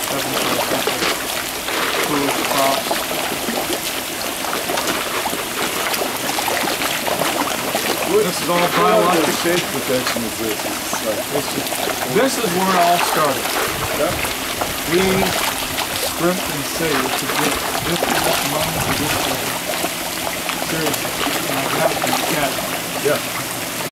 Cool crops. This is all biological. Shade protection is this? This is where it all started. Yep. We scrimped and saved to get this money to this seriously. And I have to catch. Yeah.